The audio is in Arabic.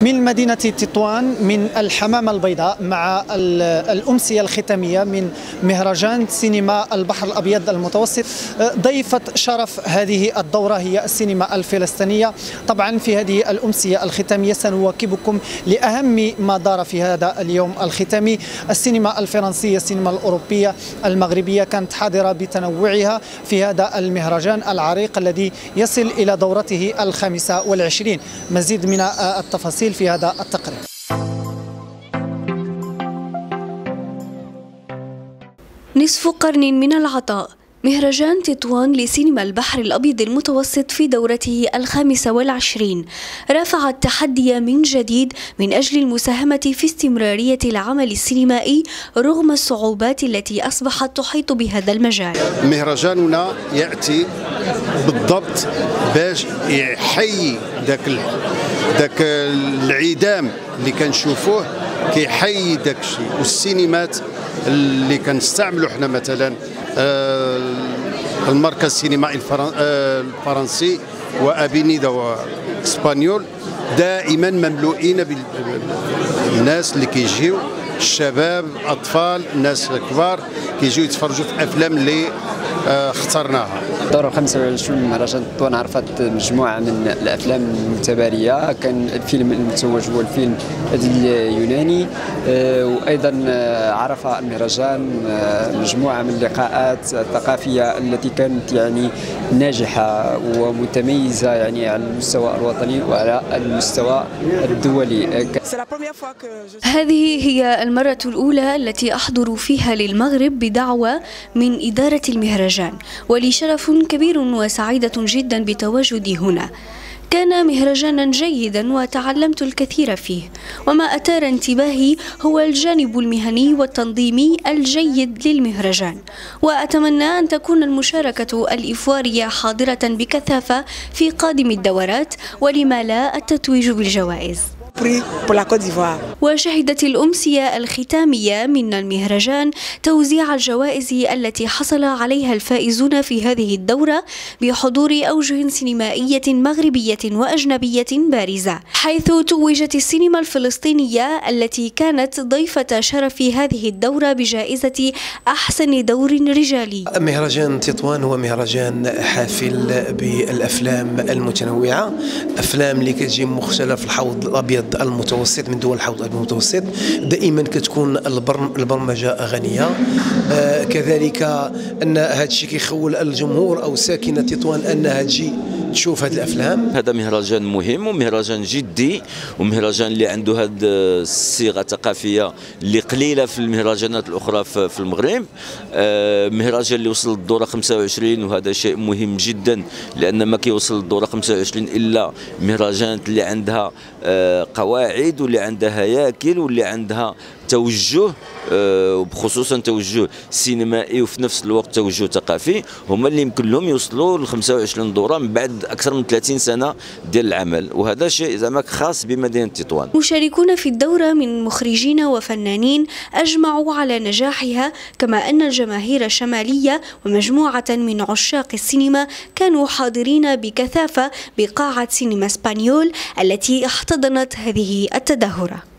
من مدينة تطوان من الحمامة البيضاء مع الأمسية الختامية من مهرجان سينما البحر الأبيض المتوسط. ضيفة شرف هذه الدورة هي السينما الفلسطينية. طبعا في هذه الأمسية الختامية سنواكبكم لأهم ما دار في هذا اليوم الختامي. السينما الفرنسية، السينما الأوروبية، المغربية كانت حاضرة بتنوعها في هذا المهرجان العريق الذي يصل إلى دورته 25. مزيد من التفاصيل في هذا التقرير. نصف قرن من العطاء، مهرجان تطوان لسينما البحر الأبيض المتوسط في دورته 25 رفع التحدي من جديد من أجل المساهمة في استمرارية العمل السينمائي رغم الصعوبات التي أصبحت تحيط بهذا المجال. مهرجاننا يأتي بالضبط باش يحيي ذاك الانعدام اللي كنشوفوه، كيحيي داك الشيء. والسينمات اللي كنستعملوا حنا مثلا المركز السينمائي الفرنسي وابينيدا واسبانيول دائما مملوئين بالناس اللي كيجيو، الشباب، اطفال، الناس كبار كيجيو يتفرجوا في افلام اللي اخترناها. الدورة 25 من مهرجان تطوان عرفت مجموعة من الأفلام المتبارية. كان الفيلم المتوج هو الفيلم اليوناني، وأيضا عرف المهرجان مجموعة من اللقاءات الثقافية التي كانت ناجحة ومتميزة على المستوى الوطني وعلى المستوى الدولي. هذه هي المرة الأولى التي أحضر فيها للمغرب بدعوة من إدارة المهرجان، ولي شرف كبير وسعيدة جدا بتواجدي هنا. كان مهرجانا جيدا وتعلمت الكثير فيه، وما أثار انتباهي هو الجانب المهني والتنظيمي الجيد للمهرجان، وأتمنى أن تكون المشاركة الإفوارية حاضرة بكثافة في قادم الدورات، ولما لا التتويج بالجوائز. وشهدت الأمسية الختامية من المهرجان توزيع الجوائز التي حصل عليها الفائزون في هذه الدورة بحضور أوجه سينمائية مغربية وأجنبية بارزة، حيث توجت السينما الفلسطينية التي كانت ضيفة شرف هذه الدورة بجائزة أحسن دور رجالي. مهرجان تطوان هو مهرجان حافل بالأفلام المتنوعة، أفلام اللي كتجي من مختلف الحوض الأبيض المتوسط، من دول الحوض المتوسط. دائما كتكون البرمجه غنيه، كذلك ان هذا الشيء كيخول الجمهور او ساكنه تطوان انها تجي تشوف هذه الافلام. هذا مهرجان مهم ومهرجان جدي، ومهرجان اللي عنده هذه الصيغه الثقافيه اللي قليله في المهرجانات الاخرى في المغرب. مهرجان اللي وصل للدوره 25، وهذا شيء مهم جدا، لان ما كيوصل للدوره 25 الا مهرجانات اللي عندها قواعد واللي عندها هياكل واللي عندها توجه، وبخصوصا توجه سينمائي وفي نفس الوقت توجه ثقافي، هما اللي يمكن لهم يوصلوا ل 25 دوره من بعد اكثر من 30 سنه ديال العمل، وهذا شيء زعما خاص بمدينه تطوان. مشاركون في الدوره من مخرجين وفنانين اجمعوا على نجاحها، كما ان الجماهير الشماليه ومجموعه من عشاق السينما كانوا حاضرين بكثافه بقاعه سينما اسبانيول التي احتضنت هذه التظاهره.